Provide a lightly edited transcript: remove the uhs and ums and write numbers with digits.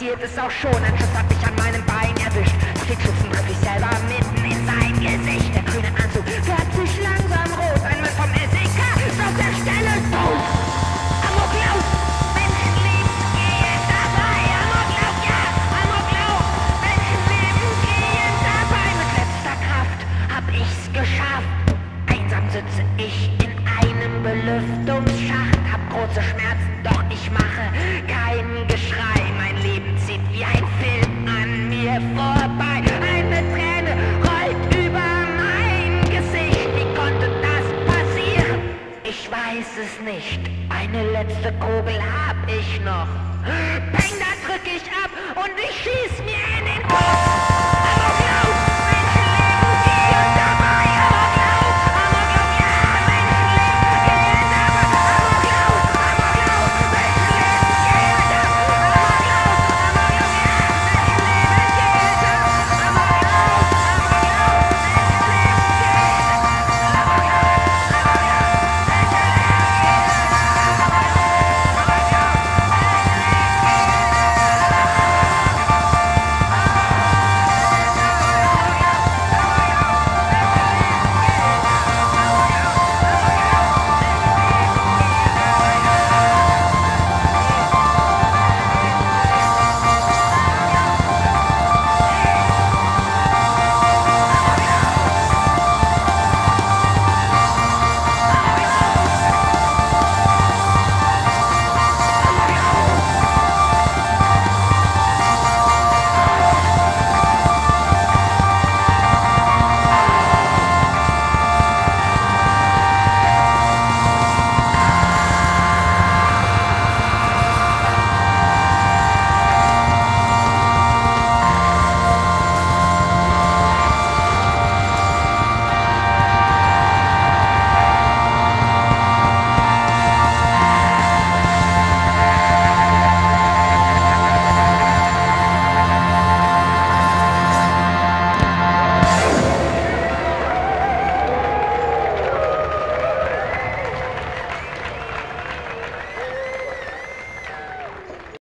passiert ist auch schon. Ein Schuss hat mich an meinem Bein erwischt. Den Schützen treffe ich selber mitten in sein Gesicht. Der grüne Anzug färbt sich langsam rot. Ein Mann vom SEK ist auf der Stelle tot. Amoklauf! Menschenleben gehen dabei! Amoklauf, ja! Amoklauf! Menschenleben gehen dabei! Mit letzter Kraft hab ich's geschafft. Einsam sitze ich in einem Belüftungsschacht. Hab große Schmerzen, doch ich mache kein Geschrei. Mein Leben zieht wie ein Film an mir vorbei. Eine Träne rollt über mein Gesicht. Wie konnte das passieren? Ich weiß es nicht. Eine letzte Kugel hab ich noch. Peng, da drück ich ab und ich schieß mir in den Kopf.